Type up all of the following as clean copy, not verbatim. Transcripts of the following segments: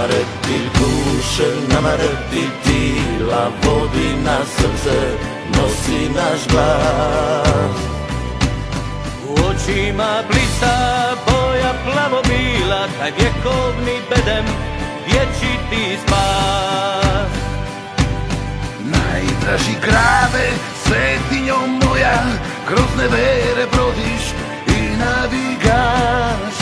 nama reptilj duše, nama reptilj tila, vodi na srce, nosi naš glas. U očima blista boja plavo-bila, taj vjekovni bedem, vječiti spas. Najdraži grave, svetinjo moja, kroz nevere brodiš i navigaš.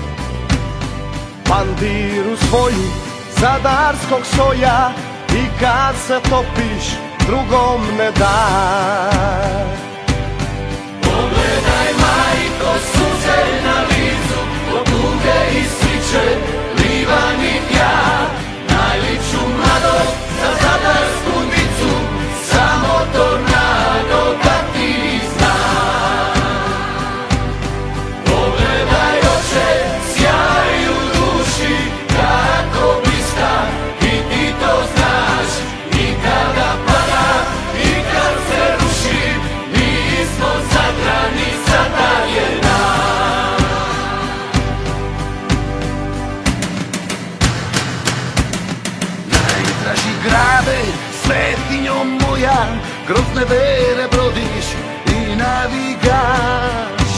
Bandiru svoju zadarskog soja, i kad se topiš drugom ne daš. Pogledaj, majko, suze na licu, od tuge i sriće livanih ja, najliču mladost za zadarsku dicu, samo tornado da ti zna. Pogledaj, oče, sjaj u duši, kako bliska, i ti to znaš, i kada pada, i kad se ruši, mi smo zadrani, sada je naš. Najdraži grave, svetinjo moja, kroz nevere brodiš i navigaš.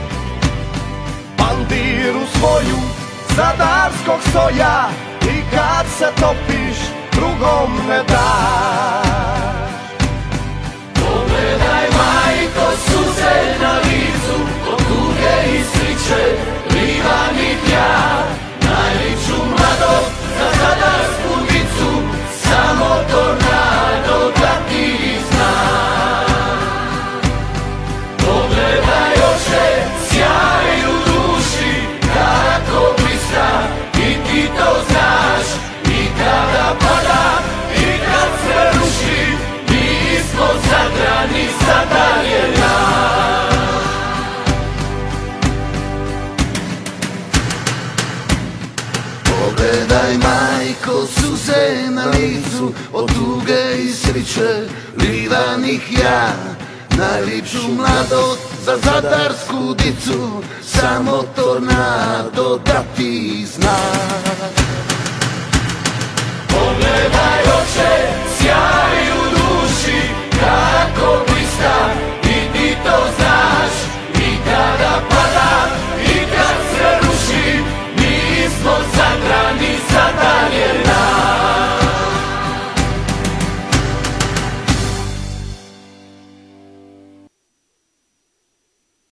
Bandiru svoju zadarskog soja, i kad se topiš drugom ne daš. Pogledaj, majko, suze na licu, od tuge i sriće livanih ja, najliču mladost za zadarsku dicu, samo tornado da ti zna. Pogledaj, oče, sjaj u duši, kako bliska, i ti to znaš, i kada pada, i kad se ruši, mi smo zadrani, sada je naš. Pogledaj, majko, suze na licu, od tuge i sriće livanih ja, najlipšu mladost za zadarsku dicu, samo tornado da ti zna.